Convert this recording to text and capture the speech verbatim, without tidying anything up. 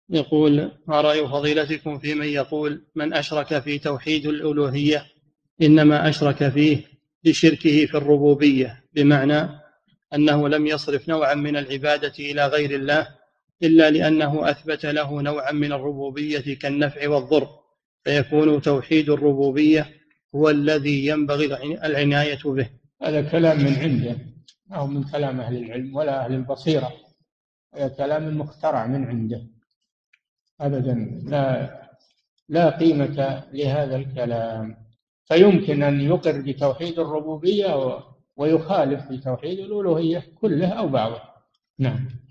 يقول: ما رأي فضيلتكم في من يقول من أشرك في توحيد الألوهية إنما أشرك فيه لشركه في الربوبية، بمعنى أنه لم يصرف نوعا من العبادة إلى غير الله إلا لأنه أثبت له نوعا من الربوبية كالنفع والضر، فيكون توحيد الربوبية هو الذي ينبغي العناية به. هذا كلام من عنده، أو من كلام أهل العلم ولا أهل البصيرة، هذا كلام مخترع من عنده أبدا، لا لا قيمة لهذا الكلام. فيمكن أن يقر بتوحيد الربوبية ويخالف بتوحيد الألوهية كله أو بعضه. نعم.